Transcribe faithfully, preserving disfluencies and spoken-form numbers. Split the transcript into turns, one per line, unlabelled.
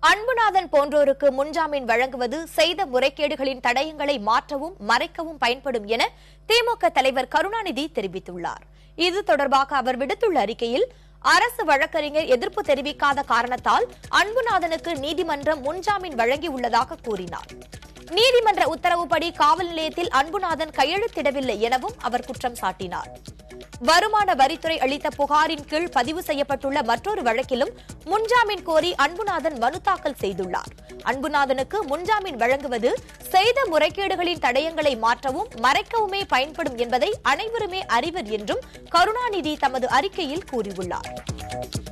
அன்புநாதன் போன்றோருக்கு முன்ஜாமீன் வழங்குவது செய்த முறைகேடுகளின் தடயங்களை மாற்றவும் மறைக்கவும் பயன்படும் என திமுக தலைவர் கருணாநிதி தெரிவித்துள்ளார். இது தொடர்பாக அவர் விடுத்துள்ள அறிக்கையில், அரசு வழக்கறிஞர் எதிர்ப்பு தெரிவிக்காத காரணத்தால் அன்புநாதனுக்கு நீதிமன்றம் முன்ஜாமீன் வழங்கியுள்ளதாக கூறினார். நீதிமன்ற உத்தரவுப்படி காவல் நிலையத்தில் அன்புநாதன் கையெழுத்திடவில்லை எனவும் அவர் குற்றம் சாட்டினார். வருமான வரித்துறை அளித்த புகாரின் கீழ் பதிவு செய்யப்பட்டுள்ள மற்றொரு வழக்கிலும் முன்ஜாமீன் கோரி அன்புநாதன் மனு தாக்கல் செய்துள்ளார். அன்புநாதனுக்கு முன்ஜாமீன் வழங்குவது செய்த முறைகேடுகளின் தடயங்களை மாற்றவும் மறைக்கவுமே பயன்படும் என்பதை அனைவருமே அறிவர் என்றும் கருணாநிதி தமது அறிக்கையில் கூறியுள்ளார்.